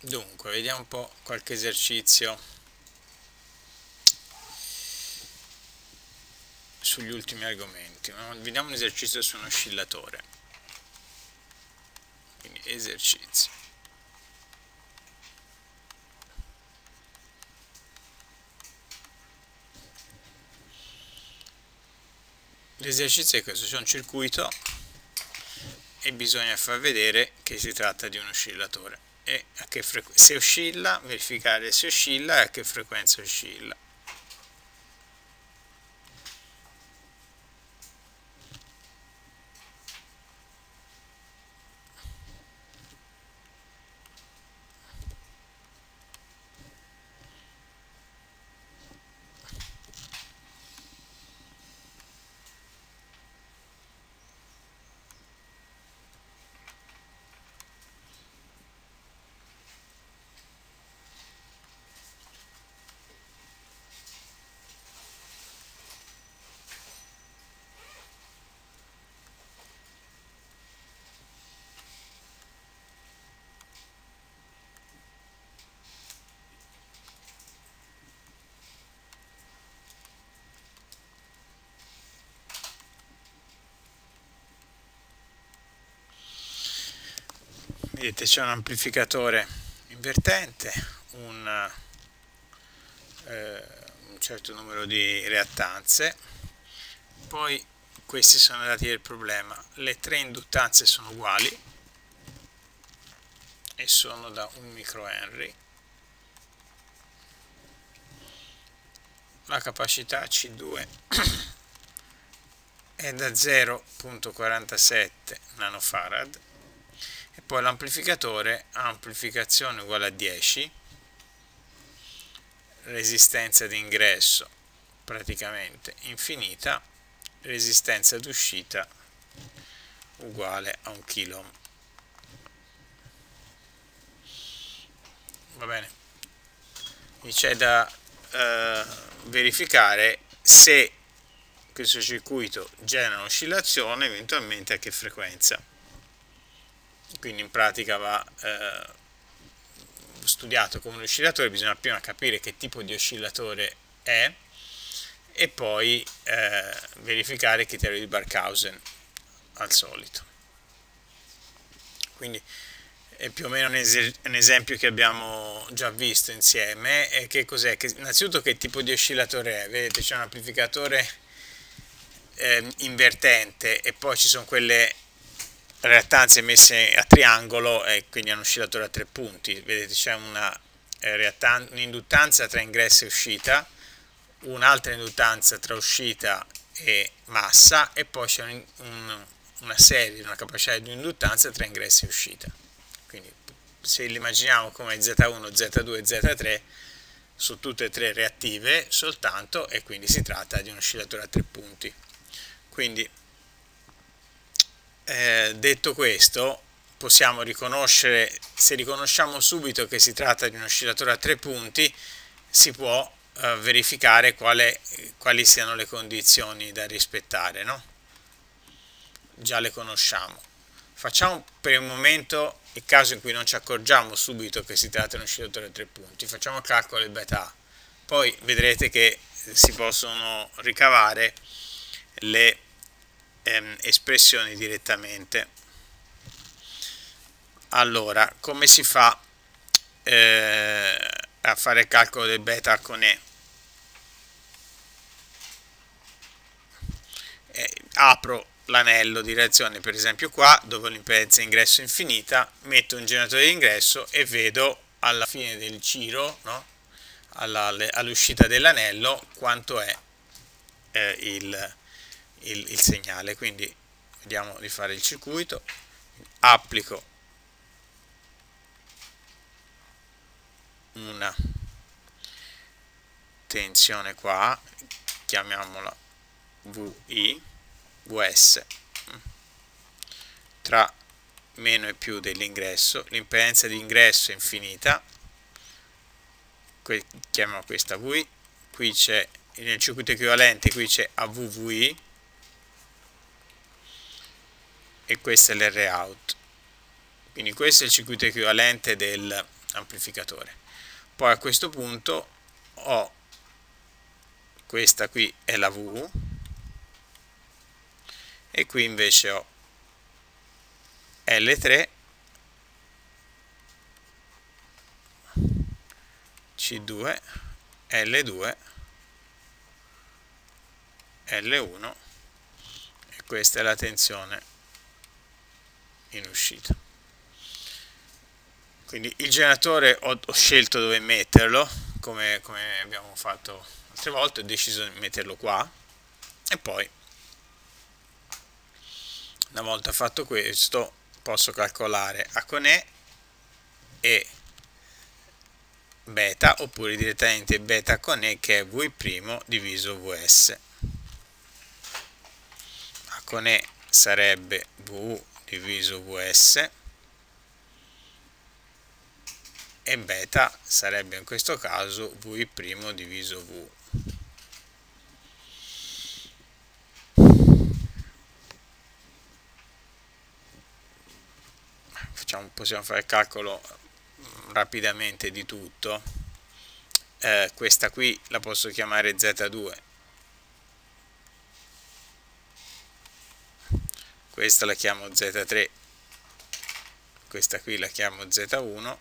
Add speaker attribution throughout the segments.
Speaker 1: Dunque, vediamo un po' qualche esercizio sugli ultimi argomenti. Vediamo un esercizio su un oscillatore. Quindi esercizio. L'esercizio è questo: c'è un circuito e bisogna far vedere che si tratta di un oscillatore e a che se oscilla, verificare se oscilla e a che frequenza oscilla. Vedete, c'è un amplificatore invertente, un certo numero di reattanze, poi questi sono i dati del problema. Le tre induttanze sono uguali e sono da 1 microhenry. La capacità C2 è da 0,47 nanofarad e poi l'amplificatore ha amplificazione uguale a 10, resistenza d'ingresso praticamente infinita, resistenza d'uscita uguale a 1 kilo. Va bene, c'è da verificare se questo circuito genera un'oscillazione, eventualmente a che frequenza. Quindi in pratica va studiato come un oscillatore, bisogna prima capire che tipo di oscillatore è e poi verificare il criterio di Barkhausen al solito. Quindi è più o meno un esempio che abbiamo già visto insieme. E che cos'è? Innanzitutto che tipo di oscillatore è? Vedete, c'è un amplificatore invertente e poi ci sono quelle reattanze messe a triangolo e quindi è un oscillatore a 3 punti. Vedete, c'è un'induttanza tra ingresso e uscita, un'altra induttanza tra uscita e massa e poi c'è una capacità di induttanza tra ingresso e uscita. Quindi se li immaginiamo come Z1, Z2 e Z3 su tutte e tre reattive soltanto, e quindi si tratta di un oscillatore a 3 punti. Quindi detto questo, possiamo riconoscere, se riconosciamo subito che si tratta di un oscillatore a 3 punti, si può verificare quali siano le condizioni da rispettare, no? Già le conosciamo. Facciamo per il momento il caso in cui non ci accorgiamo subito che si tratta di un oscillatore a 3 punti, facciamo il calcolo del beta A, poi vedrete che si possono ricavare le espressioni direttamente. Allora, come si fa a fare il calcolo del beta con E? Apro l'anello di reazione, per esempio qua, dove ho l'impedenza ingresso infinita, metto un generatore di ingresso e vedo alla fine del giro, no? All'uscita dell'anello, quanto è il segnale. Quindi vediamo di fare il circuito, applico una tensione qua, chiamiamola VS, tra meno e più dell'ingresso, l'impedenza di ingresso è infinita, chiamiamo questa VI, qui c'è nel circuito equivalente, qui c'è AVVI e questo è l'Rout. Quindi questo è il circuito equivalente del amplificatore. Poi a questo punto ho questa qui è la V e qui invece ho L3, C2, L2, L1 e questa è la tensione in uscita. Quindi il generatore ho scelto dove metterlo, come abbiamo fatto altre volte, ho deciso di metterlo qua e poi una volta fatto questo posso calcolare A con E beta, oppure direttamente beta con E, che è V' diviso Vs. A con E sarebbe V diviso Vs e beta sarebbe in questo caso V' diviso V. Possiamo fare il calcolo rapidamente di tutto. Questa qui la posso chiamare Z2, questa la chiamo Z3, questa qui la chiamo Z1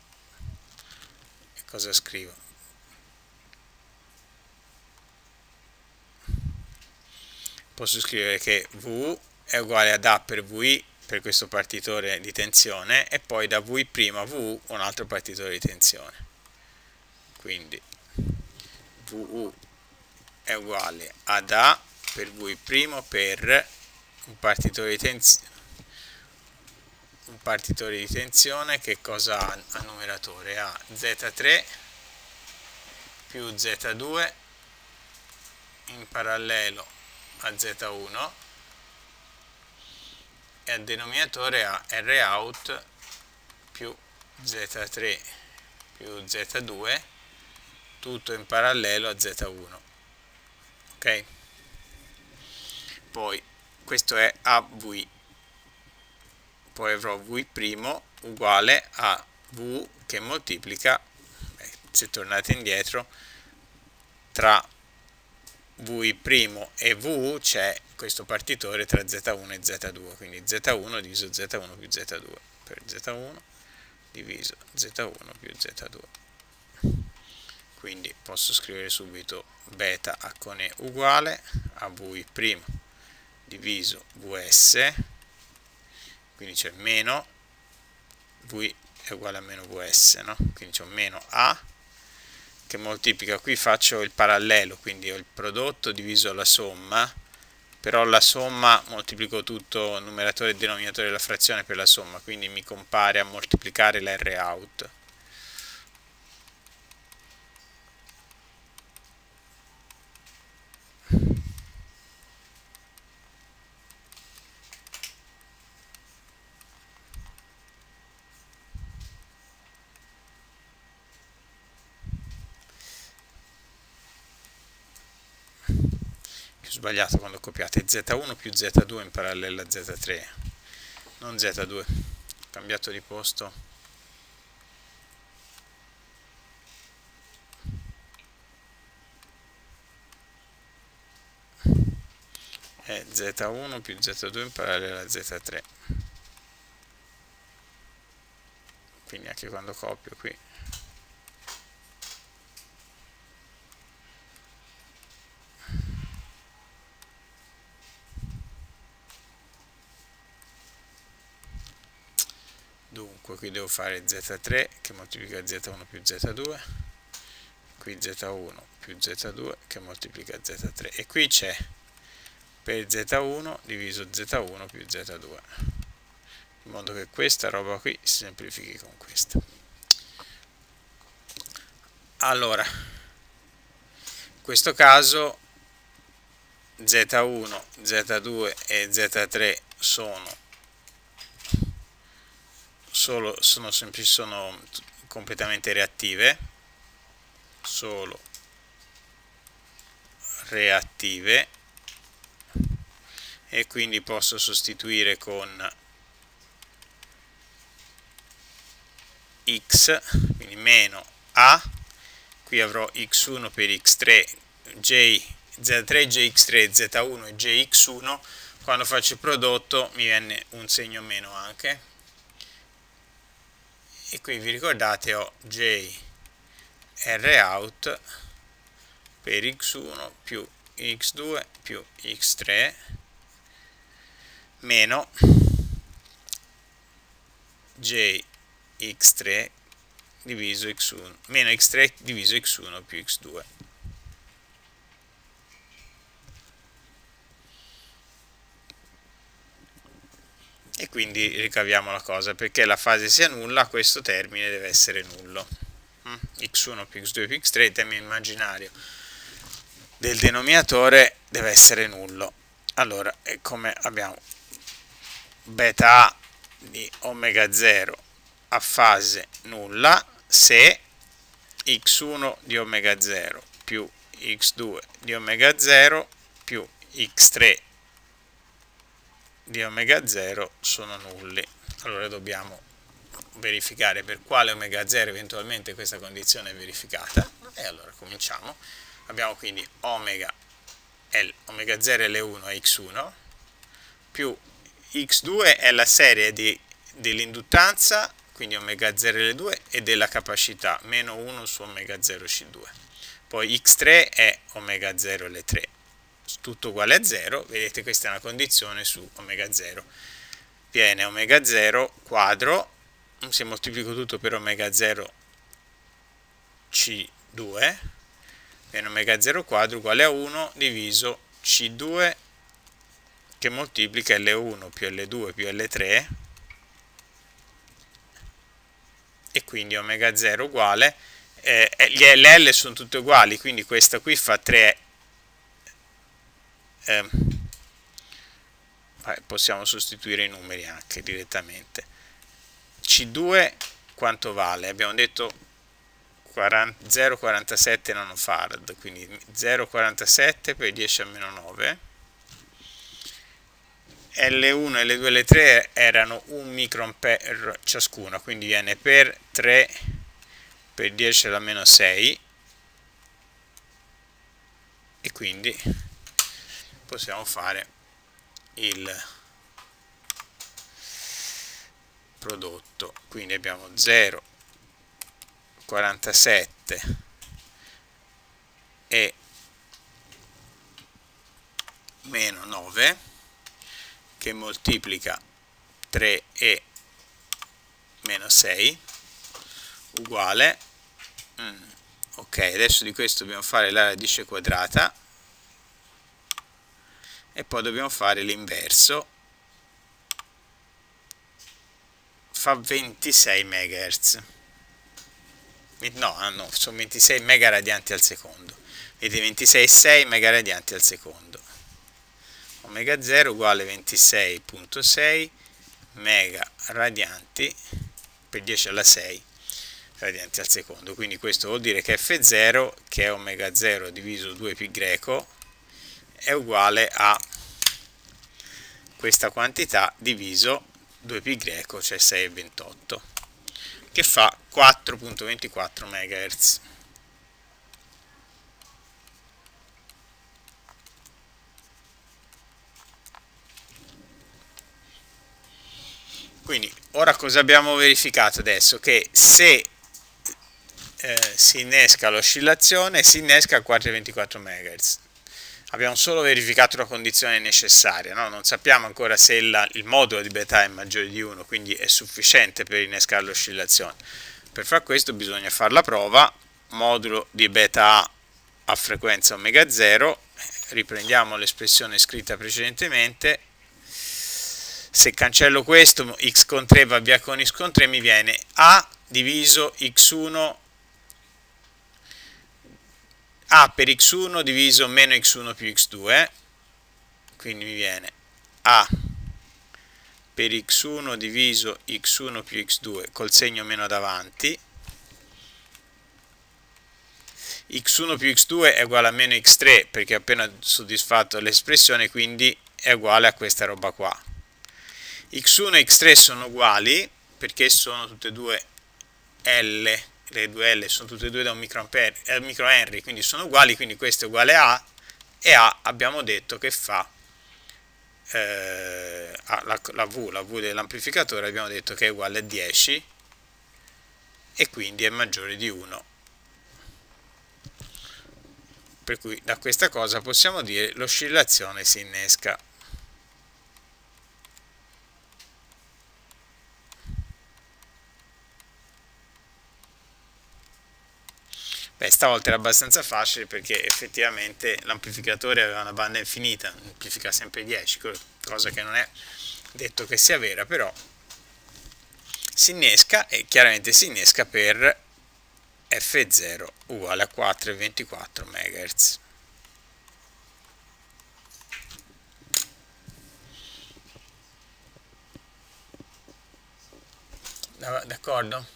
Speaker 1: e cosa scrivo? Posso scrivere che V è uguale ad A per VI per questo partitore di tensione e poi da V' a VU un altro partitore di tensione. Quindi VU è uguale ad A per V' per un partitore di tensione che cosa ha a numeratore? Ha Z3 più Z2 in parallelo a Z1 e al denominatore ha Rout più Z3 più Z2 tutto in parallelo a Z1. Ok? Poi questo è AV, poi avrò V' uguale a V che moltiplica, se tornate indietro, tra V' e VU c'è questo partitore tra Z1 e Z2, quindi Z1 diviso Z1 più Z2 per Z1 diviso Z1 più Z2. Quindi posso scrivere subito beta A con E uguale a V' diviso Vs, quindi c'è meno V è uguale a meno Vs, no? Quindi c'è un meno A che moltiplica, qui faccio il parallelo, quindi ho il prodotto diviso la somma, però la somma moltiplico tutto numeratore e denominatore della frazione per la somma, quindi mi compare a moltiplicare la Rout. Ho sbagliato quando copiate Z1 più Z2 in parallelo a Z3, non Z2, ho cambiato di posto. È Z1 più Z2 in parallelo a Z3, quindi anche quando copio qui dunque qui devo fare Z3 che moltiplica Z1 più Z2, qui Z1 più Z2 che moltiplica Z3 e qui c'è per Z1 diviso Z1 più Z2, in modo che questa roba qui si semplifichi con questa. Allora, in questo caso Z1, Z2 e Z3 sono completamente reattive, solo reattive, e quindi posso sostituire con x, quindi meno a, qui avrò x1 per x3, z3, jx3, z1 e jx1, quando faccio il prodotto mi viene un segno meno anche, e qui vi ricordate ho jrout per x1 più x2 più x3 meno jx3 diviso x1 meno x3 diviso x1 più x2. E quindi ricaviamo la cosa, perché la fase sia nulla questo termine deve essere nullo. x1 più x2 più x3, il termine immaginario del denominatore deve essere nullo. Allora, come abbiamo beta a di omega 0 a fase nulla se x1 di omega 0 più x2 di omega 0 più x3 di omega 0 sono nulli. Allora dobbiamo verificare per quale omega 0 eventualmente questa condizione è verificata, e allora cominciamo. Abbiamo quindi omega 0 L1 a x1 più x2 è la serie dell'induttanza, quindi omega 0 L2, e della capacità, meno 1 su omega 0 C2. Poi x3 è omega 0 L3, tutto uguale a 0, vedete questa è una condizione su omega 0. Viene omega 0 quadro, se moltiplico tutto per omega 0 C2, viene omega 0 quadro uguale a 1 diviso C2 che moltiplica L1 più L2 più L3, e quindi omega 0 uguale, le L sono tutte uguali, quindi questa qui fa 3, possiamo sostituire i numeri anche direttamente. C2 quanto vale? Abbiamo detto 0,47 nanofarad, quindi 0,47 per 10 a meno 9. L1 e L2 e L3 erano 1 microampere ciascuna, quindi viene per 3 per 10 alla meno 6, e quindi possiamo fare il prodotto. Quindi abbiamo 0,47 e meno 9 che moltiplica 3 e meno 6 uguale, ok, adesso di questo dobbiamo fare la radice quadrata e poi dobbiamo fare l'inverso, fa 26 MHz, no, sono 26 megaradianti al secondo, vedete 26,6 megaradianti al secondo. Omega 0 uguale 26,6 megaradianti per 10 alla 6 radianti al secondo, quindi questo vuol dire che F0, che è omega 0 diviso 2π, è uguale a questa quantità diviso 2π, cioè 6,28, che fa 4,24 MHz. Quindi, ora cosa abbiamo verificato adesso? Che se si innesca l'oscillazione, si innesca a 4,24 MHz. Abbiamo solo verificato la condizione necessaria, no? Non sappiamo ancora se il modulo di beta è maggiore di 1, quindi è sufficiente per innescare l'oscillazione. Per far questo bisogna fare la prova, modulo di beta a frequenza omega 0, riprendiamo l'espressione scritta precedentemente. Se cancello questo, x con 3 va via con x con 3, mi viene a diviso x1, a per x1 diviso meno x1 più x2, quindi mi viene a per x1 diviso x1 più x2 col segno meno davanti, x1 più x2 è uguale a meno x3 perché ho appena soddisfatto l'espressione, quindi è uguale a questa roba qua. x1 e x3 sono uguali perché sono tutte e due L, le due L sono tutte e due da un microhenry, quindi sono uguali, quindi questo è uguale a, e A abbiamo detto che fa la V dell'amplificatore abbiamo detto che è uguale a 10 e quindi è maggiore di 1. Per cui da questa cosa possiamo dire l'oscillazione si innesca. Beh, stavolta era abbastanza facile perché effettivamente l'amplificatore aveva una banda infinita, amplifica sempre 10, cosa che non è detto che sia vera, però si innesca e chiaramente si innesca per F0 uguale a 4,24 MHz. D'accordo?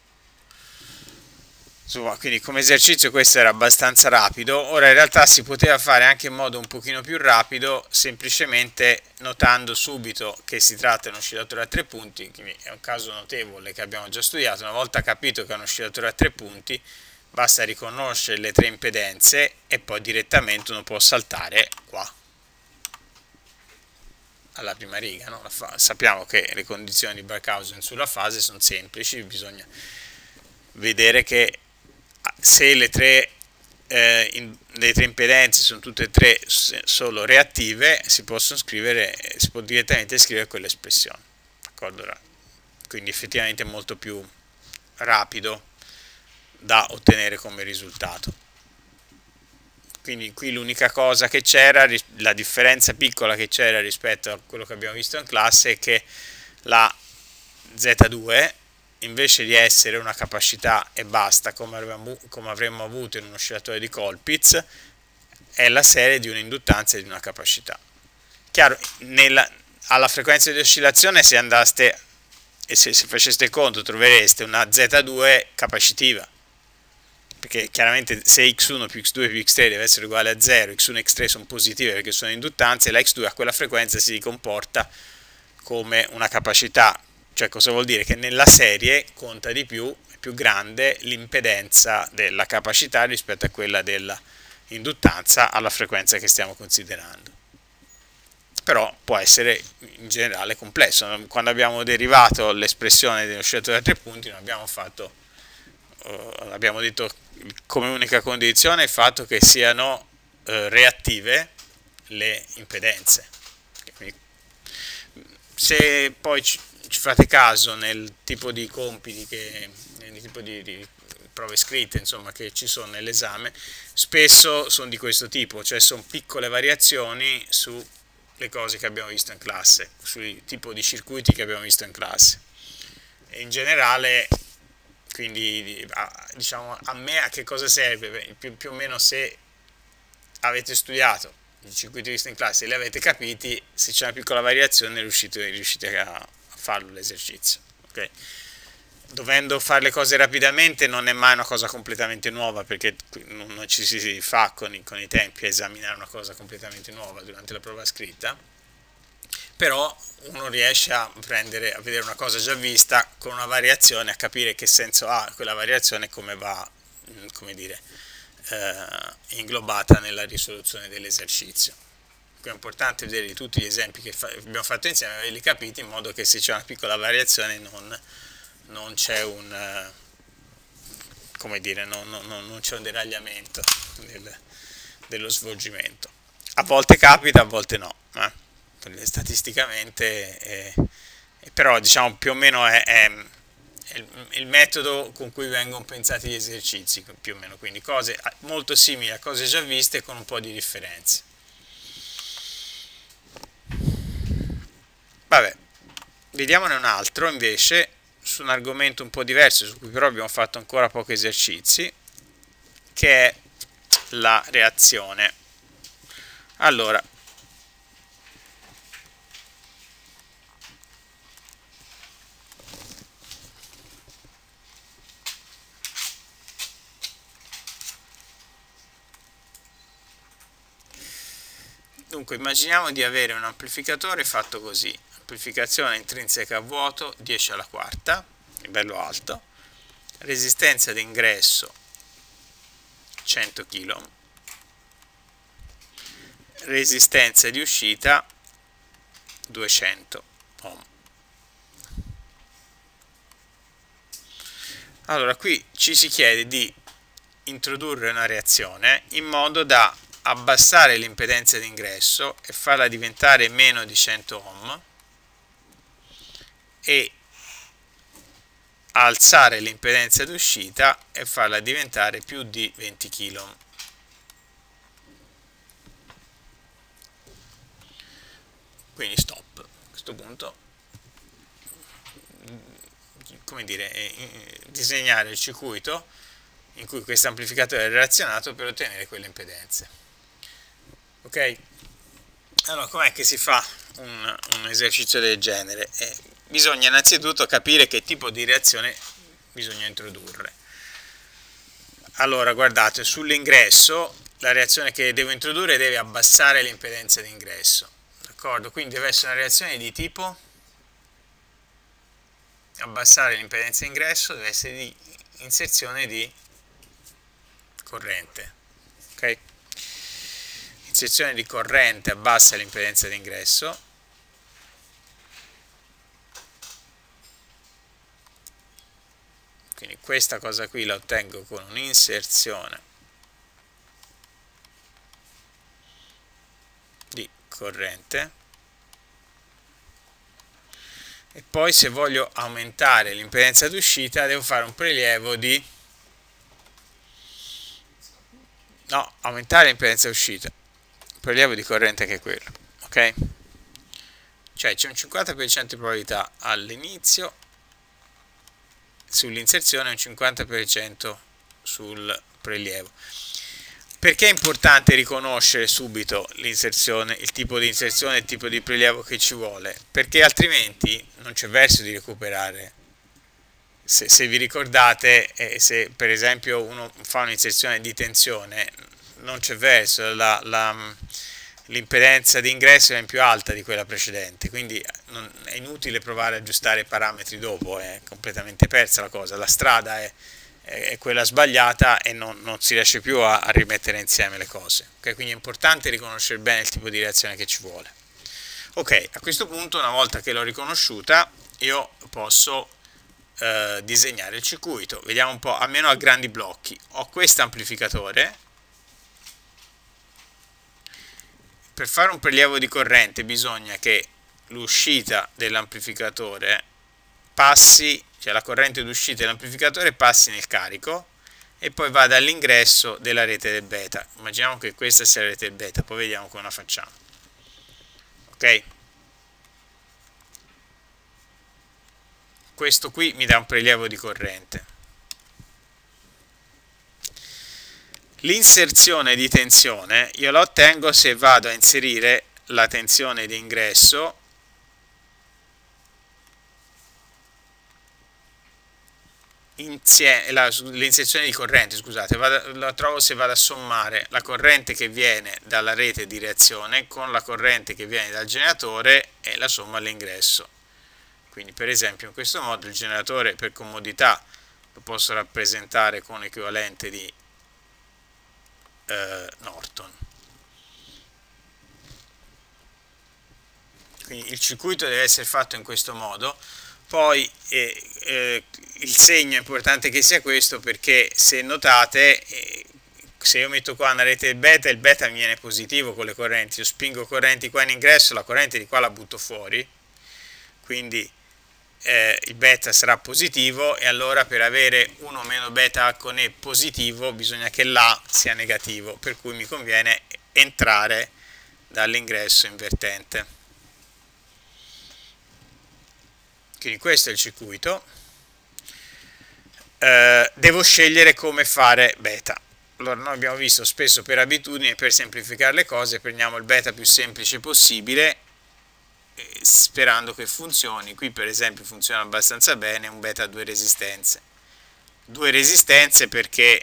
Speaker 1: Quindi come esercizio questo era abbastanza rapido. Ora in realtà si poteva fare anche in modo un pochino più rapido, semplicemente notando subito che si tratta di un oscillatore a 3 punti, quindi è un caso notevole che abbiamo già studiato. Una volta capito che è un oscillatore a 3 punti, basta riconoscere le 3 impedenze e poi direttamente uno può saltare qua alla prima riga, no? Sappiamo che le condizioni di Barkhausen sulla fase sono semplici, bisogna vedere che se le tre impedenze sono tutte e tre solo reattive, si può direttamente scrivere quell'espressione, d'accordo? Quindi effettivamente è molto più rapido da ottenere come risultato. Quindi qui l'unica cosa che c'era, la differenza piccola che c'era rispetto a quello che abbiamo visto in classe, è che la Z2 invece di essere una capacità e basta come avremmo avuto in un oscillatore di Colpitts, è la serie di un'induttanza e di una capacità. Chiaro, alla frequenza di oscillazione se andaste e se faceste il conto trovereste una Z2 capacitiva, perché chiaramente se x1 più x2 più x3 deve essere uguale a 0, x1 e x3 sono positive perché sono induttanze, e la x2 a quella frequenza si comporta come una capacità. Cioè cosa vuol dire? Che nella serie conta di più, è più grande l'impedenza della capacità rispetto a quella dell'induttanza alla frequenza che stiamo considerando. Però può essere in generale complesso. Quando abbiamo derivato l'espressione dell'oscillatore a 3 punti non abbiamo fatto, abbiamo detto come unica condizione il fatto che siano reattive le impedenze. Quindi, se poi ci fate caso nel tipo di compiti, nel tipo di prove scritte insomma che ci sono nell'esame, spesso sono di questo tipo, cioè sono piccole variazioni sulle cose che abbiamo visto in classe, sul tipo di circuiti che abbiamo visto in classe. E in generale, quindi diciamo, a me a che cosa serve? Più o meno se avete studiato i circuiti visti in classe e li avete capiti, se c'è una piccola variazione riuscite a farlo l'esercizio, okay? Dovendo fare le cose rapidamente non è mai una cosa completamente nuova, perché non ci si fa con i tempi a esaminare una cosa completamente nuova durante la prova scritta, però uno riesce a vedere una cosa già vista con una variazione, a capire che senso ha quella variazione e come va, come dire, inglobata nella risoluzione dell'esercizio. È importante vedere tutti gli esempi che abbiamo fatto insieme, averli capiti, in modo che se c'è una piccola variazione non c'è un, come dire, non c'è un deragliamento dello svolgimento. A volte capita, a volte no, statisticamente, però diciamo più o meno è il metodo con cui vengono pensati gli esercizi, più o meno, quindi cose molto simili a cose già viste con un po' di differenze. Vabbè, vediamone un altro invece su un argomento un po' diverso, su cui però abbiamo fatto ancora pochi esercizi, che è la reazione. Allora, dunque immaginiamo di avere un amplificatore fatto così: amplificazione intrinseca a vuoto 10 alla quarta, è bello alto, resistenza d'ingresso 100 kg, resistenza di uscita 200 ohm. Allora qui ci si chiede di introdurre una reazione in modo da abbassare l'impedenza d'ingresso e farla diventare meno di 100 ohm e alzare l'impedenza d'uscita e farla diventare più di 20 kg. Quindi stop. A questo punto, come dire, disegnare il circuito in cui questo amplificatore è relazionato per ottenere quelle impedenze. Ok? Allora, com'è che si fa un esercizio del genere? Bisogna innanzitutto capire che tipo di reazione bisogna introdurre. Allora, guardate, sull'ingresso la reazione che devo introdurre deve abbassare l'impedenza d'ingresso. D'accordo? Quindi deve essere una reazione di tipo abbassare l'impedenza d'ingresso, deve essere di inserzione di corrente. Ok? Inserzione di corrente abbassa l'impedenza d'ingresso. Quindi questa cosa qui la ottengo con un'inserzione di corrente. E poi se voglio aumentare l'impedenza d'uscita devo fare un prelievo di... no, aumentare l'impedenza d'uscita. Il prelievo di corrente che è quello. Ok? Cioè c'è un 50% di probabilità all'inizio sull'inserzione e un 50% sul prelievo. Perché è importante riconoscere subito l'inserzione, il tipo di inserzione e il tipo di prelievo che ci vuole? Perché altrimenti non c'è verso di recuperare. Se vi ricordate, se per esempio uno fa un'inserzione di tensione, non c'è verso, l'impedenza di ingresso è più alta di quella precedente, quindi è inutile provare ad aggiustare i parametri dopo, è completamente persa la cosa, la strada è quella sbagliata e non si riesce più a rimettere insieme le cose. Okay? Quindi è importante riconoscere bene il tipo di reazione che ci vuole. Ok, a questo punto, una volta che l'ho riconosciuta, io posso disegnare il circuito. Vediamo un po', almeno a grandi blocchi. Ho questo amplificatore. Per fare un prelievo di corrente bisogna che l'uscita dell'amplificatore passi, cioè la corrente d'uscita dell'amplificatore passi nel carico e poi vada all'ingresso della rete del beta. Immaginiamo che questa sia la rete del beta, poi vediamo come la facciamo. Ok? Questo qui mi dà un prelievo di corrente. L'inserzione di tensione io la ottengo se vado a inserire la tensione di ingresso l'inserzione di corrente, scusate, la trovo se vado a sommare la corrente che viene dalla rete di reazione con la corrente che viene dal generatore e la sommo all'ingresso. Quindi per esempio in questo modo il generatore per comodità lo posso rappresentare con equivalente di Norton. Quindi il circuito deve essere fatto in questo modo. Poi il segno è importante che sia questo, perché se notate, se io metto qua una rete del beta, il beta mi viene positivo con le correnti, io spingo correnti qua in ingresso, la corrente di qua la butto fuori, quindi il beta sarà positivo, e allora per avere 1 meno beta con E positivo bisogna che l'A sia negativo, per cui mi conviene entrare dall'ingresso invertente. Quindi questo è il circuito. Devo scegliere come fare beta. Allora noi abbiamo visto spesso per abitudine, per semplificare le cose, prendiamo il beta più semplice possibile sperando che funzioni. Qui per esempio funziona abbastanza bene, un beta a 2 resistenze. 2 resistenze perché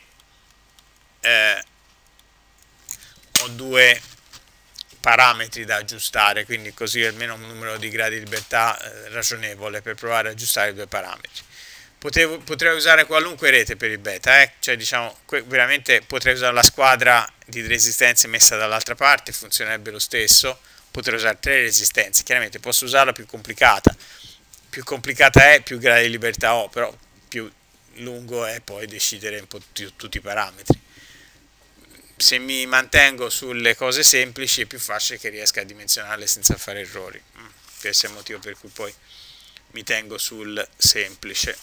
Speaker 1: ho 2 parametri da aggiustare, quindi così almeno un numero di gradi di libertà ragionevole per provare ad aggiustare i 2 parametri. Potrei usare qualunque rete per il beta, cioè diciamo veramente potrei usare la squadra di resistenze messa dall'altra parte, funzionerebbe lo stesso. Potrei usare 3 resistenze, chiaramente posso usarla più complicata è, più grado di libertà ho, però più lungo è poi decidere un po' tutti i parametri. Se mi mantengo sulle cose semplici è più facile che riesca a dimensionarle senza fare errori. Questo è il motivo per cui poi mi tengo sul semplice.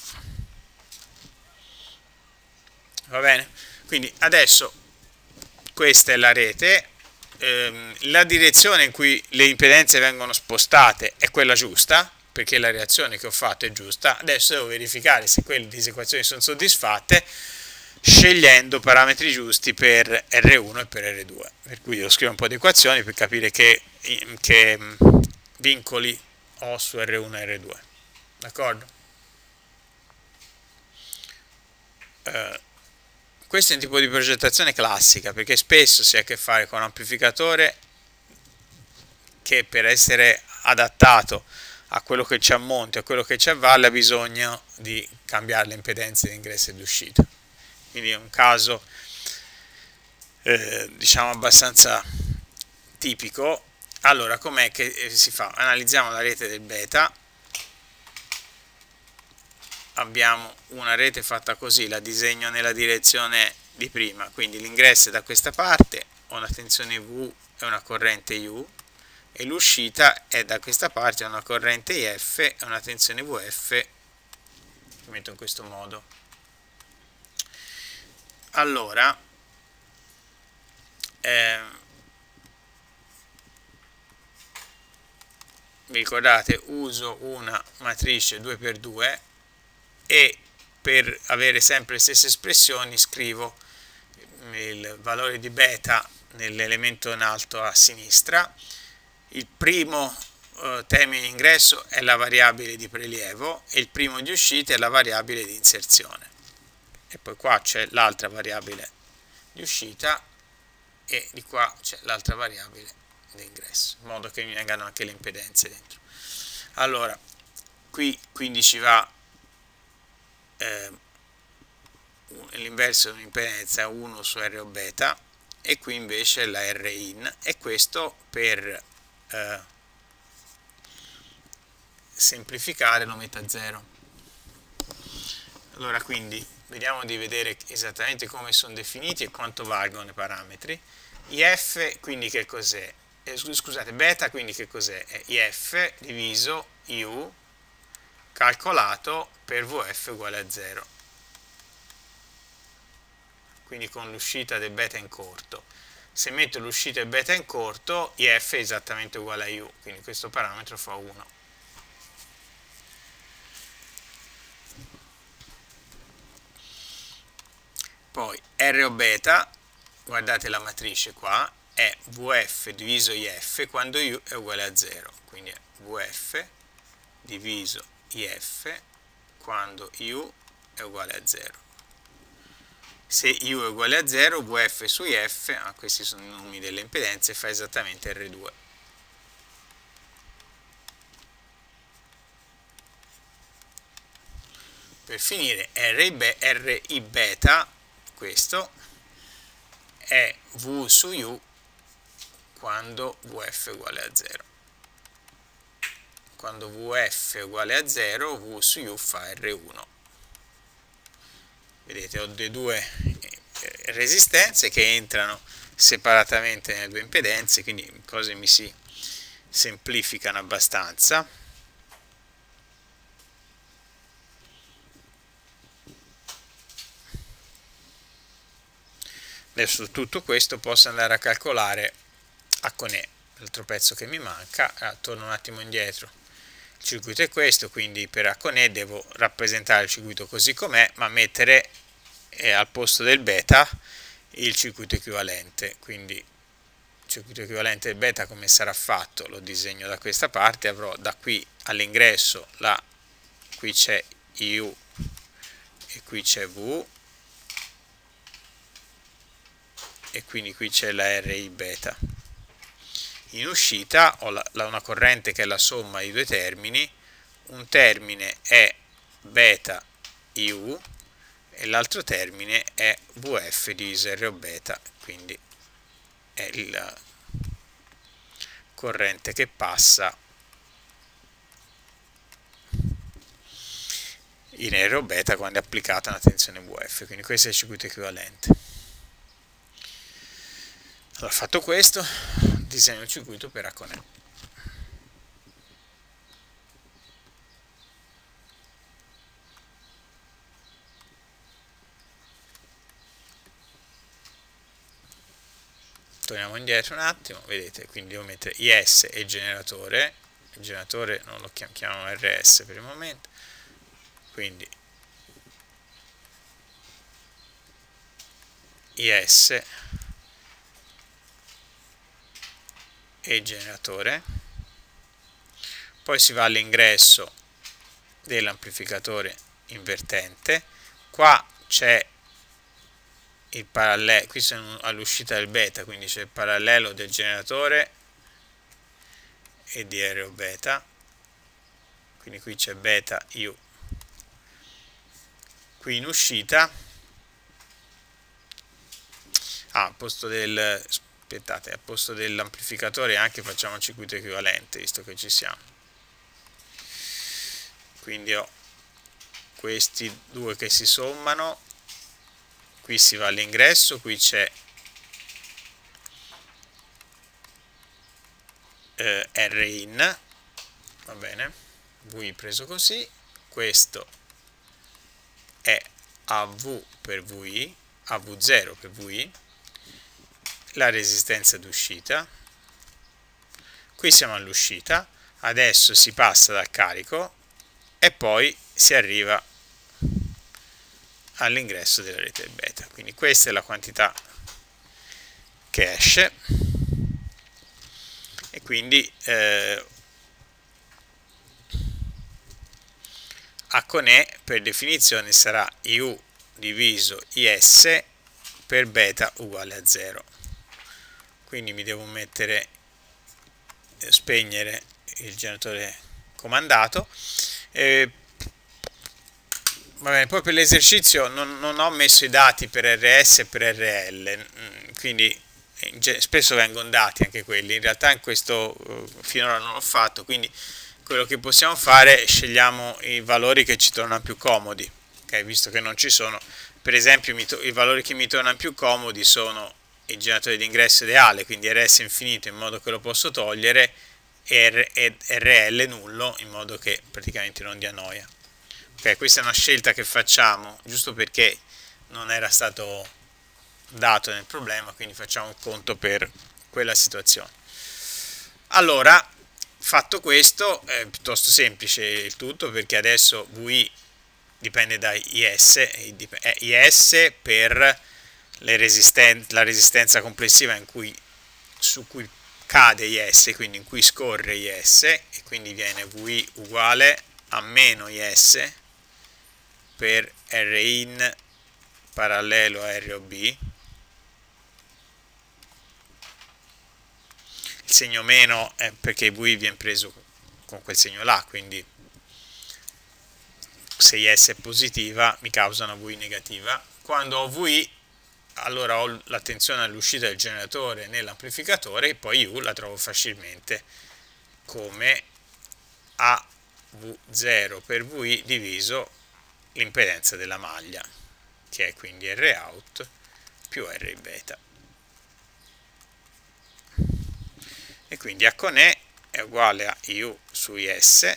Speaker 1: Va bene? Quindi adesso questa è la rete, la direzione in cui le impedenze vengono spostate è quella giusta, perché la reazione che ho fatto è giusta. Adesso devo verificare se quelle disequazioni sono soddisfatte scegliendo parametri giusti per R1 e per R2. Per cui devo scrivere un po' di equazioni per capire che vincoli ho su R1 e R2. D'accordo? Questo è un tipo di progettazione classica, perché spesso si ha a che fare con un amplificatore che per essere adattato a quello che c'è a monte, a quello che c'è a valle, ha bisogno di cambiare le impedenze di ingresso e di uscita. Quindi è un caso diciamo abbastanza tipico. Allora, com'è che si fa? Analizziamo la rete del beta. Abbiamo una rete fatta così, la disegno nella direzione di prima, quindi l'ingresso è da questa parte, ho una tensione V e una corrente U, e l'uscita è da questa parte, ho una corrente IF e una tensione VF, che metto in questo modo. Allora, vi ricordate, uso una matrice 2x2 e per avere sempre le stesse espressioni scrivo il valore di beta nell'elemento in alto a sinistra. Il primo termine di ingresso è la variabile di prelievo e il primo di uscita è la variabile di inserzione. E poi qua c'è l'altra variabile di uscita e di qua c'è l'altra variabile di ingresso, in modo che mi vengano anche le impedenze dentro. Allora, qui quindi ci va l'inverso di un'impedenza 1 su R o beta, e qui invece la R in, e questo per semplificare lo metto a 0. Allora, quindi vediamo di vedere esattamente come sono definiti e quanto valgono i parametri. IF quindi che cos'è? Scusate, beta quindi che cos'è? È IF diviso IU calcolato per VF uguale a 0. Quindi con l'uscita del beta in corto. Se metto l'uscita del beta in corto, IF è esattamente uguale a IU, quindi questo parametro fa 1. Poi R o beta, guardate la matrice qua, è VF diviso IF quando U è uguale a 0, quindi è VF diviso IF quando U è uguale a 0. Se U è uguale a 0, VF su IF, questi sono i nomi delle impedenze, fa esattamente R2. Per finire, RI beta, questo, è V su U quando VF è uguale a 0. Quando VF è uguale a 0, V su U fa R1. Vedete, ho le due resistenze che entrano separatamente nelle due impedenze, quindi le cose mi si semplificano abbastanza. Adesso tutto questo posso andare a calcolare a Conè, l'altro pezzo che mi manca. Torno un attimo indietro. Il circuito è questo, quindi per Aconè devo rappresentare il circuito così com'è, ma mettere al posto del beta il circuito equivalente. Quindi il circuito equivalente del beta come sarà fatto? Lo disegno da questa parte, avrò da qui all'ingresso, qui c'è IU e qui c'è V, e quindi qui c'è la RI beta. In uscita ho una corrente che è la somma di due termini, un termine è beta IU e l'altro termine è VF diviso RO beta, quindi è il corrente che passa in RO beta quando è applicata una tensione VF, quindi questo è il circuito equivalente. Allora, fatto questo, disegno il circuito per A con E. Torniamo indietro un attimo, vedete, quindi devo mettere IS e il generatore non lo chiamiamo RS per il momento, quindi IS e il generatore, poi si va all'ingresso dell'amplificatore invertente, qua c'è il parallelo, qui sono all'uscita del beta, quindi c'è il parallelo del generatore e di RO beta, quindi qui c'è beta U. Qui in uscita, al posto dell'amplificatore anche facciamo un circuito equivalente, visto che ci siamo. Quindi ho questi due che si sommano, qui si va all'ingresso, qui c'è R in, va bene, V preso così, questo è AV per VI, AV0 per VI, la resistenza d'uscita, qui siamo all'uscita, adesso si passa dal carico e poi si arriva all'ingresso della rete del beta, quindi questa è la quantità che esce e quindi A con E per definizione sarà IU diviso IS per beta uguale a 0, quindi mi devo mettere spegnere il generatore comandato. Va bene, poi per l'esercizio non ho messo i dati per RS e per RL, quindi spesso vengono dati anche quelli, in realtà in questo finora non l'ho fatto, quindi quello che possiamo fare è scegliamo i valori che ci tornano più comodi, okay? Visto che non ci sono, per esempio i valori che mi tornano più comodi sono il generatore di ingresso ideale, quindi RS infinito in modo che lo posso togliere e RL nullo in modo che praticamente non dia noia. Okay, questa è una scelta che facciamo giusto perché non era stato dato nel problema, quindi facciamo un conto per quella situazione. Allora, fatto questo, è piuttosto semplice il tutto perché adesso VI dipende da IS, IS per la resistenza complessiva su cui cade IS, quindi in cui scorre IS, e quindi viene VI uguale a meno IS per R in parallelo a ROB. Il segno meno è perché VI viene preso con quel segno là, quindi se IS è positiva mi causa una VI negativa. Quando ho VI, allora ho la tensione all'uscita del generatore nell'amplificatore e poi U la trovo facilmente come AV0 per VI diviso l'impedenza della maglia, che è quindi Rout più R beta. E quindi A con E è uguale a IU su IS,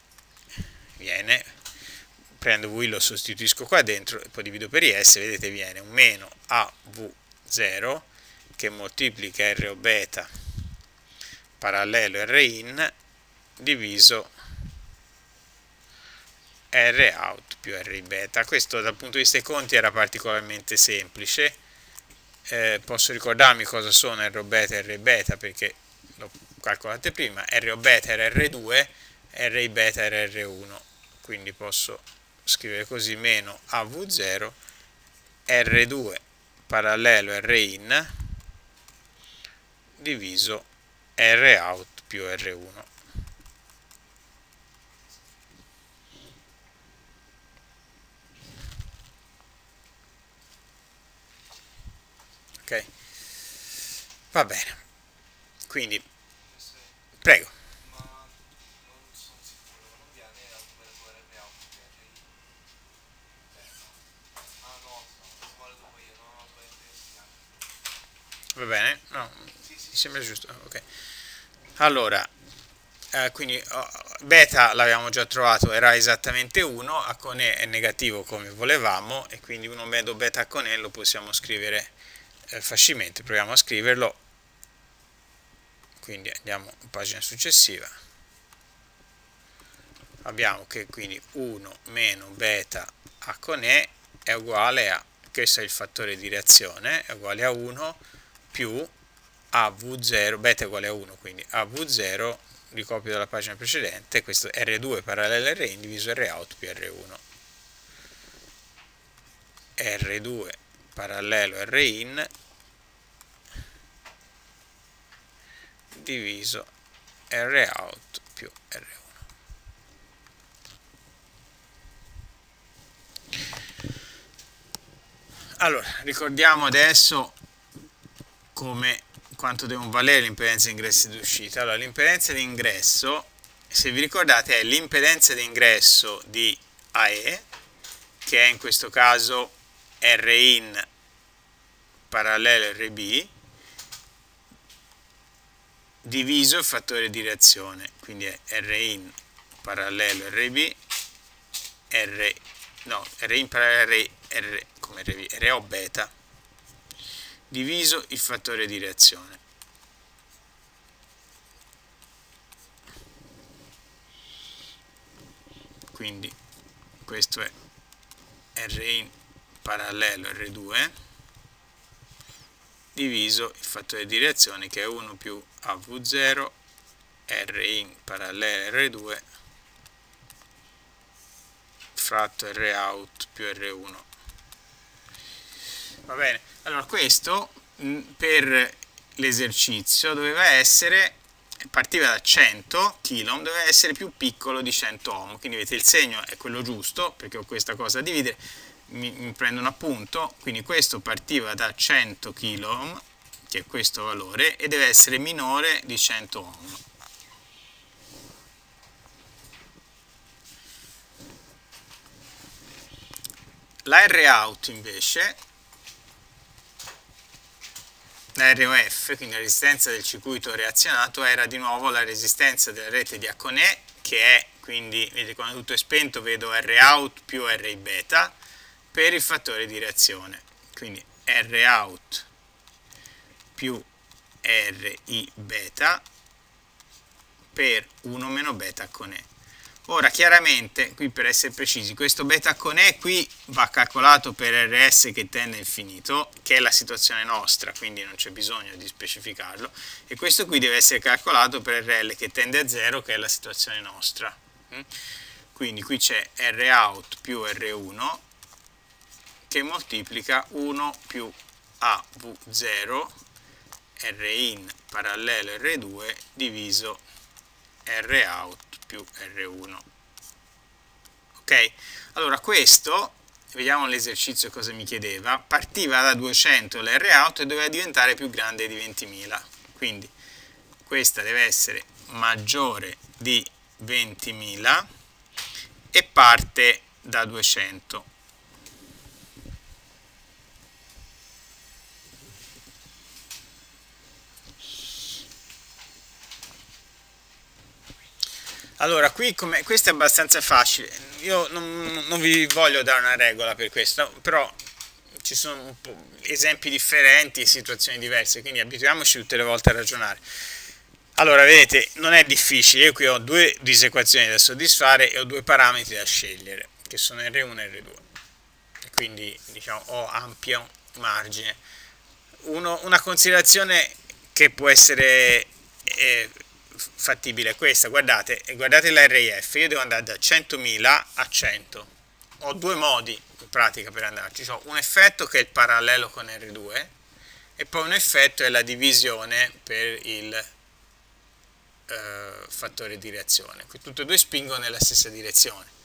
Speaker 1: prendo VI, lo sostituisco qua dentro e poi divido per IS, vedete viene un meno AV0 che moltiplica RO beta parallelo R in diviso R out più R beta. Questo dal punto di vista dei conti era particolarmente semplice, posso ricordarmi cosa sono R beta e R beta perché l'ho calcolate prima, R beta era R2, R beta era R1, quindi posso scrivere così meno AV0 R2 parallelo R in diviso R out più R1. ok? Va bene, quindi prego. Va bene? No, mi sembra giusto. Ok. Allora, quindi beta l'avevamo già trovato, era esattamente 1, a con E è negativo come volevamo, e quindi 1 meno beta a con E lo possiamo scrivere facilmente. Proviamo a scriverlo. Quindi andiamo a pagina successiva. Abbiamo che quindi 1 meno beta a con E è uguale a, questo è il fattore di reazione, è uguale a 1 più AV0, beta è uguale a 1, quindi AV0, ricopio dalla pagina precedente, questo R2 parallelo Rin diviso Rout più R1. R2 parallelo Rin diviso Rout più R1. Allora, ricordiamo adesso quanto devono valere l'impedenza di ingresso e di uscita. Allora, l'impedenza di ingresso, se vi ricordate, è l'impedenza di ingresso di AE, che è in questo caso Rin parallelo RB, diviso il fattore di reazione, quindi è Rin parallelo RB, Rin parallelo come RB, RO beta, diviso il fattore di reazione. Quindi questo è Rin parallelo R2 diviso il fattore di reazione, che è 1 più AV0 Rin parallelo R2 fratto Rout più R1. Va bene, allora questo per l'esercizio doveva essere, partiva da 100 kΩ, doveva essere più piccolo di 100 ohm, quindi vedete il segno è quello giusto, perché ho questa cosa da dividere, mi prendo un appunto, quindi questo partiva da 100 kΩ, che è questo valore, e deve essere minore di 100 ohm. La Rout invece, la ROF, quindi la resistenza del circuito reazionato, era di nuovo la resistenza della rete di A con E, che è, quindi, vedete, quando tutto è spento vedo Rout più Ri beta, per il fattore di reazione. Quindi Rout più Ri beta per 1 meno beta con E. Ora, chiaramente, qui per essere precisi, questo beta con E qui va calcolato per RS che tende a infinito, che è la situazione nostra, quindi non c'è bisogno di specificarlo, e questo qui deve essere calcolato per RL che tende a 0, che è la situazione nostra. Quindi qui c'è Rout più R1 che moltiplica 1 più AV0 Rin parallelo R2 diviso Rout più R1. Ok? Allora questo, vediamo l'esercizio cosa mi chiedeva, partiva da 200 l'Rout e doveva diventare più grande di 20.000, quindi questa deve essere maggiore di 20.000 e parte da 200. Allora, qui questo è abbastanza facile, io non vi voglio dare una regola per questo, però ci sono un po' esempi differenti e situazioni diverse, quindi abituiamoci tutte le volte a ragionare. Allora, vedete, non è difficile, io qui ho due disequazioni da soddisfare e ho due parametri da scegliere, che sono R1 e R2, quindi diciamo ho ampio margine. Una considerazione che può essere fattibile è questa, guardate la RIF, io devo andare da 100.000 a 100, ho due modi in pratica per andarci, ho un effetto che è il parallelo con R2 e poi un effetto è la divisione per il fattore di reazione, qui tutte e due spingono nella stessa direzione,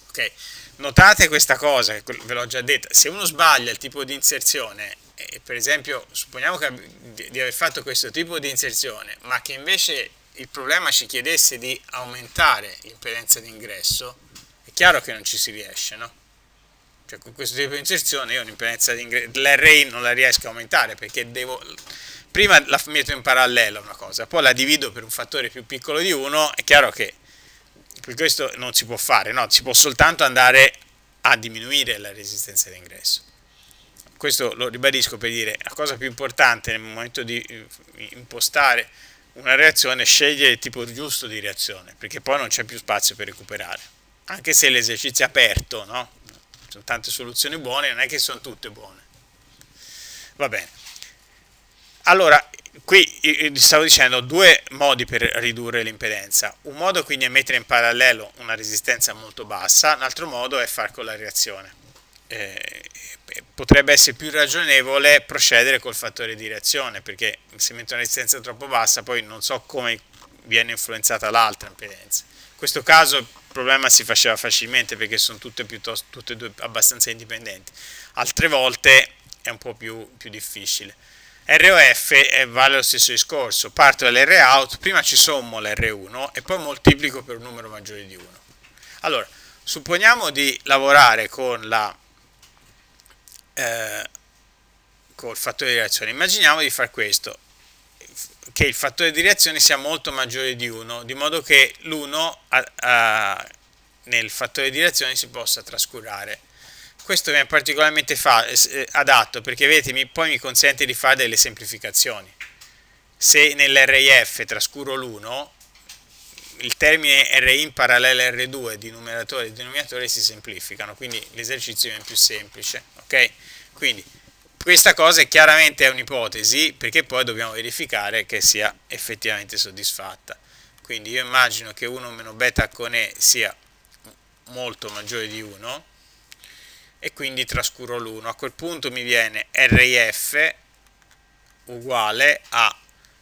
Speaker 1: Ok? Notate questa cosa, che ve l'ho già detta, se uno sbaglia il tipo di inserzione, per esempio supponiamo di aver fatto questo tipo di inserzione, ma che invece il problema ci chiedesse di aumentare l'impedenza d'ingresso, è chiaro che non ci si riesce, no? Cioè con questo tipo di inserzione io l'impedenza dell'RI non la riesco a aumentare perché prima la metto in parallelo una cosa, poi la divido per un fattore più piccolo di 1, è chiaro che per questo non si può fare, no? Si può soltanto andare a diminuire la resistenza d'ingresso. Questo lo ribadisco per dire, la cosa più importante nel momento di impostare una reazione è scegliere il tipo giusto di reazione, perché poi non c'è più spazio per recuperare. Anche se l'esercizio è aperto, no? Ci sono tante soluzioni buone, non è che sono tutte buone. Va bene. Allora, qui stavo dicendo due modi per ridurre l'impedenza. Un modo quindi è mettere in parallelo una resistenza molto bassa, un altro modo è far con la reazione. Potrebbe essere più ragionevole procedere col fattore di reazione, perché se metto una resistenza troppo bassa poi non so come viene influenzata l'altra impedenza. In questo caso il problema si faceva facilmente perché sono tutte e due abbastanza indipendenti. Altre volte è un po' più difficile. ROF vale lo stesso discorso, parto dall'Rout, prima ci sommo l'R1 e poi moltiplico per un numero maggiore di 1. Allora, supponiamo di lavorare con col fattore di reazione. Immaginiamo di fare questo, che il fattore di reazione sia molto maggiore di 1, di modo che l'1 nel fattore di reazione si possa trascurare. Questo è particolarmente adatto perché vedete, poi mi consente di fare delle semplificazioni. Se nell'RIF trascuro l'1, il termine RI in parallelo R2 di numeratore e denominatore si semplificano, quindi l'esercizio viene più semplice. Ok? Quindi questa cosa chiaramente è un'ipotesi, perché poi dobbiamo verificare che sia effettivamente soddisfatta. Quindi io immagino che 1 meno beta con E sia molto maggiore di 1 e quindi trascuro l'1. A quel punto mi viene RIF uguale a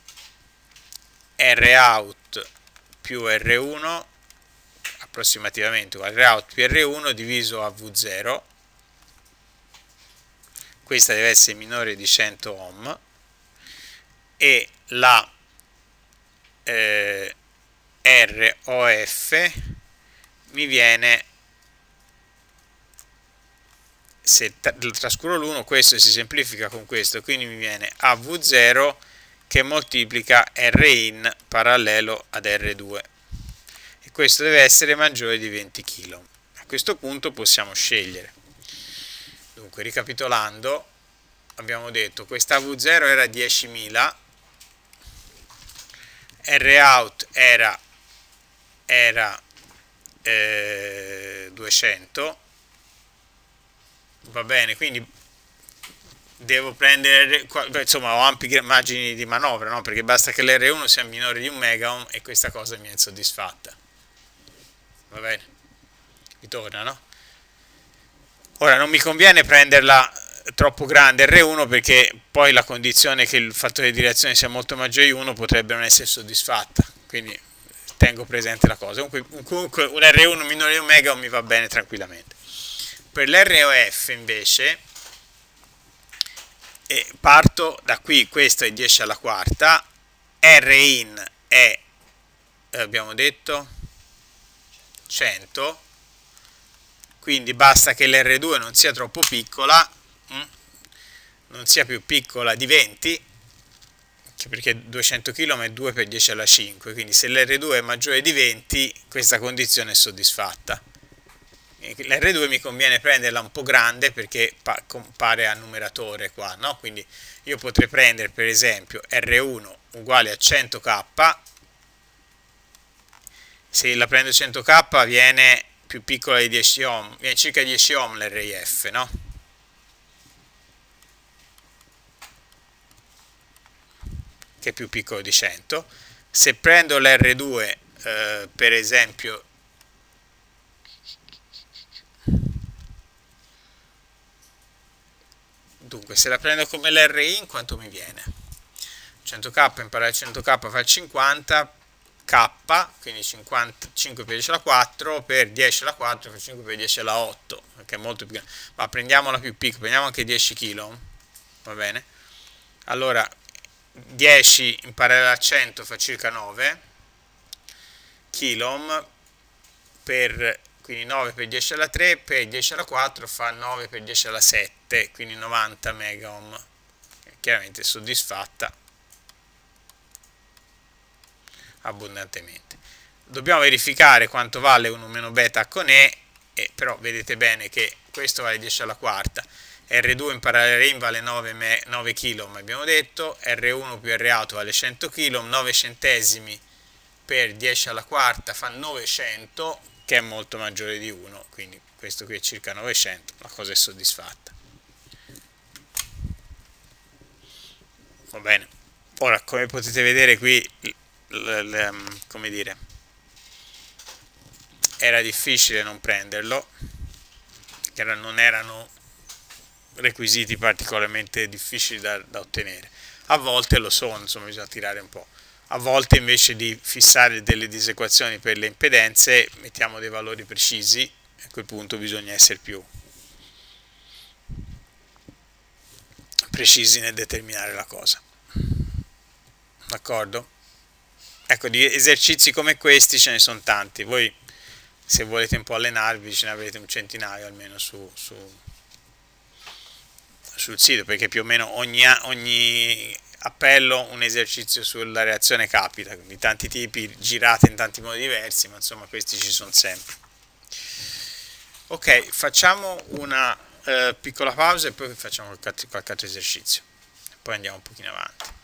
Speaker 1: Rout più R1 approssimativamente uguale Rout più R1 diviso a V0. Questa deve essere minore di 100 ohm e la ROF mi viene, se trascuro l'1 questo si semplifica con questo, quindi mi viene AV0 che moltiplica Rin parallelo ad R2 e questo deve essere maggiore di 20 kg. A questo punto possiamo scegliere. Dunque, ricapitolando, abbiamo detto questa V0 era 10.000, Rout era 200, va bene, quindi devo prendere, insomma ho ampi margini di manovra, no? Perché basta che l'R1 sia minore di 1 MΩ e questa cosa mi è insoddisfatta, va bene, ritorna, no? Ora non mi conviene prenderla troppo grande R1 perché poi la condizione che il fattore di reazione sia molto maggiore di 1 potrebbe non essere soddisfatta, quindi tengo presente la cosa. Comunque un R1 minore di 1 MΩ mi va bene tranquillamente. Per l'ROF invece parto da qui, questo è 10 alla quarta, Rin è, abbiamo detto, 100, quindi basta che l'R2 non sia troppo piccola, non sia più piccola di 20, perché 200 kg è 2 per 10 alla 5, quindi se l'R2 è maggiore di 20 questa condizione è soddisfatta. L'R2 mi conviene prenderla un po' grande perché compare a numeratore qua, no? Quindi io potrei prendere per esempio R1 uguale a 100k, se la prendo 100k viene più piccola di 10 ohm, viene circa 10 ohm l'RIF, no? Che è più piccolo di 100. Se prendo l'R2 per esempio dunque se la prendo come l'RI quanto mi viene? 100k in parallelo a 100k fa il 50, K, quindi 5 per 10 alla 4 per 10 alla 4 per 5 per 10 alla 8, che è molto più grande. Ma prendiamola più piccola, prendiamo anche 10 kg, va bene? Allora, 10 in parallelo a 100 fa circa 9 kg, quindi 9 per 10 alla 3 per 10 alla 4 fa 9 per 10 alla 7, quindi 90 megaohm. Chiaramente soddisfatta abbondantemente. Dobbiamo verificare quanto vale 1 meno beta con E, però vedete bene che questo vale 10 alla quarta, R2 in parallelo in vale 9 kg, abbiamo detto, R1 più R auto vale 100 kg, 9 centesimi per 10 alla quarta fa 900, che è molto maggiore di 1, quindi questo qui è circa 900, la cosa è soddisfatta. Va bene. Ora, come potete vedere qui, come dire, era difficile non prenderlo, non erano requisiti particolarmente difficili da ottenere. A volte lo sono, insomma, bisogna tirare un po'. A volte invece di fissare delle disequazioni per le impedenze mettiamo dei valori precisi, a quel punto bisogna essere più precisi nel determinare la cosa. D'accordo? Ecco, di esercizi come questi ce ne sono tanti. Voi, se volete un po' allenarvi, ce ne avrete un centinaio almeno sul sito, perché più o meno ogni appello un esercizio sulla reazione capita, di tanti tipi, girate in tanti modi diversi, ma insomma questi ci sono sempre. Ok, facciamo una piccola pausa e poi facciamo qualche altro esercizio, poi andiamo un pochino avanti.